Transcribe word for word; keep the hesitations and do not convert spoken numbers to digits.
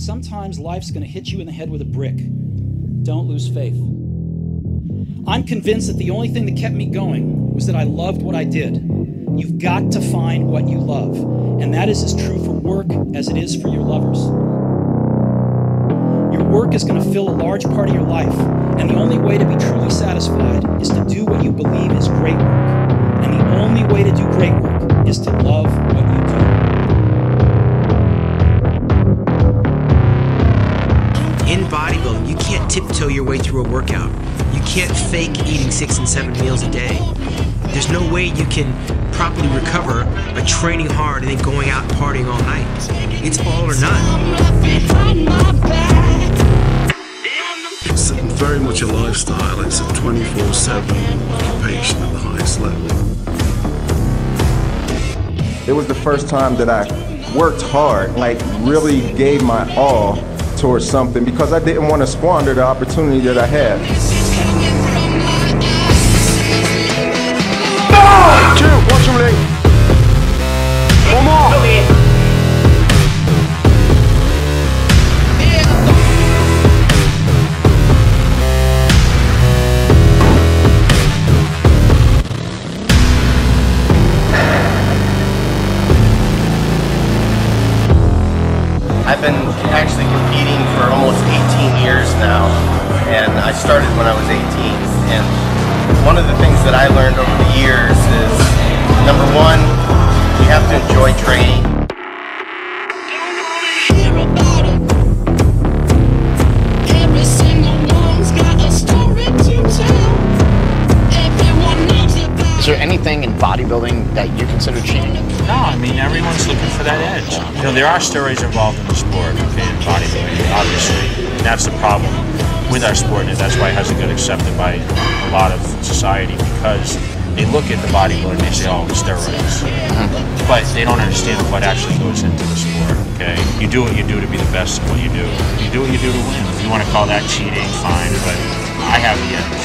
sometimes life's going to hit you in the head with a brick. Don't lose faith. I'm convinced that the only thing that kept me going was that I loved what I did. You've got to find what you love, and that is as true for work as it is for your lovers. Your work is going to fill a large part of your life, and the only way to be truly satisfied is to do what you believe is great work. And the only way to do great work is to love what you do. In bodybuilding, you can't tiptoe your way through a workout. You can't fake eating six and seven meals a day. There's no way you can properly recover by training hard and then going out and partying all night. It's all or none. It's very much a lifestyle. It's a twenty-four seven occupation at the highest level. It was the first time that I worked hard, like really gave my all towards something, because I didn't want to squander the opportunity that I had. Two, watch him, Lee. One more. I've been actually competing for almost eighteen years now, and I started when I was eighteen. And one of the things that I learned over the years is, number one, you have to enjoy training. Is there anything in bodybuilding that you consider cheating? No, I mean, everyone's looking for that edge. You know, there are steroids involved in the sport, okay, in bodybuilding, obviously. And that's the problem with our sport, and that's why it hasn't been accepted by a lot of society, because they look at the bodybuilder and they say, oh, steroids. Mm-hmm. But they don't understand what actually goes into the sport, okay? You do what you do to be the best at what you do. You do what you do to win. If you want to call that cheating, fine, but I have the edge.